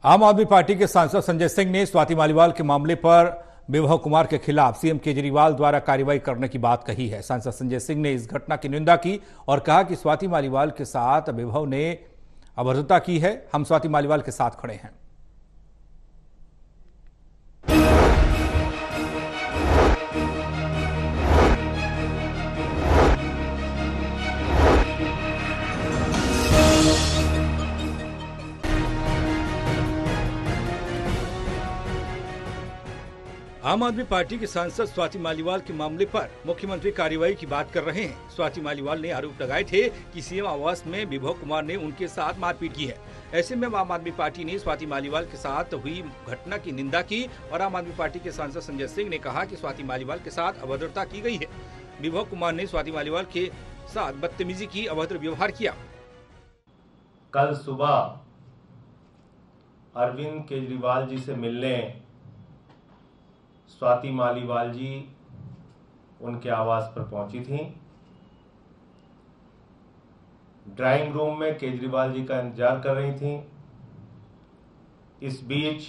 आम आदमी पार्टी के सांसद संजय सिंह ने स्वाति मालीवाल के मामले पर विभव कुमार के खिलाफ सीएम केजरीवाल द्वारा कार्रवाई करने की बात कही है। सांसद संजय सिंह ने इस घटना की निंदा की और कहा कि स्वाति मालीवाल के साथ विभव ने अभद्रता की है। हम स्वाति मालीवाल के साथ खड़े हैं। आम आदमी पार्टी के सांसद स्वाति मालीवाल के मामले पर मुख्यमंत्री कार्रवाई की बात कर रहे हैं। स्वाति मालीवाल ने आरोप लगाए थे कि सीएम आवास में विभव कुमार ने उनके साथ मारपीट की है। ऐसे में आम आदमी पार्टी ने स्वाति मालीवाल के साथ हुई घटना की निंदा की और आम आदमी पार्टी के सांसद संजय सिंह ने कहा कि स्वाति मालीवाल के साथ अभद्रता की गई है। विभव कुमार ने स्वाति मालीवाल के साथ बदतमीजी की, अभद्र व्यवहार किया। कल सुबह अरविंद केजरीवाल जी से मिलने स्वाति मालीवाल जी उनके आवास पर पहुंची थी। ड्राइंग रूम में केजरीवाल जी का इंतजार कर रही थी। इस बीच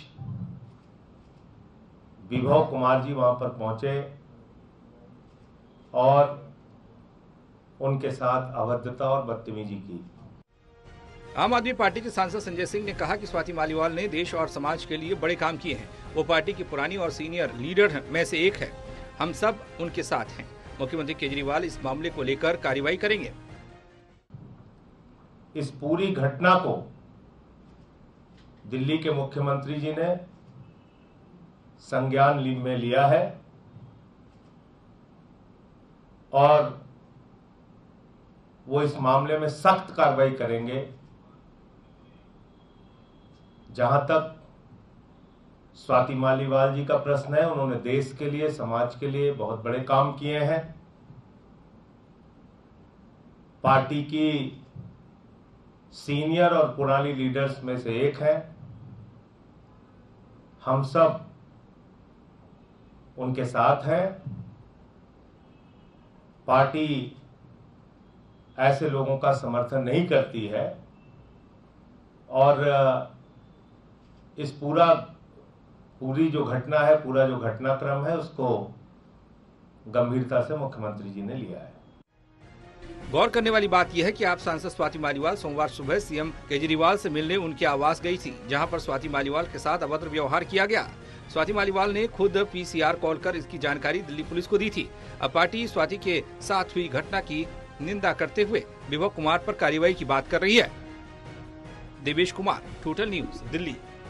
विभव कुमार जी वहां पर पहुंचे और उनके साथ अभद्रता और बदतमीजी की। आम आदमी पार्टी के सांसद संजय सिंह ने कहा कि स्वाति मालीवाल ने देश और समाज के लिए बड़े काम किए हैं। वो पार्टी की पुरानी और सीनियर लीडर में से एक है। हम सब उनके साथ हैं। मुख्यमंत्री केजरीवाल इस मामले को लेकर कार्रवाई करेंगे। इस पूरी घटना को दिल्ली के मुख्यमंत्री जी ने संज्ञान में लिया है और वो इस मामले में सख्त कार्रवाई करेंगे। जहां तक स्वाति मालीवाल जी का प्रश्न है, उन्होंने देश के लिए, समाज के लिए बहुत बड़े काम किए हैं। पार्टी की सीनियर और पुरानी लीडर्स में से एक है। हम सब उनके साथ हैं। पार्टी ऐसे लोगों का समर्थन नहीं करती है और इस पूरी जो घटना है, पूरा जो घटनाक्रम है, उसको गंभीरता से मुख्यमंत्री जी ने लिया है। गौर करने वाली बात यह है कि आप सांसद स्वाति मालीवाल सोमवार सुबह सीएम केजरीवाल से मिलने उनके आवास गई थी, जहां पर स्वाति मालीवाल के साथ अभद्र व्यवहार किया गया। स्वाति मालीवाल ने खुद पीसीआर कॉल कर इसकी जानकारी दिल्ली पुलिस को दी थी। अब पार्टी स्वाति के साथ हुई घटना की निंदा करते हुए विभव कुमार पर कार्रवाई की बात कर रही है। Devesh Kumar, total news, Delhi.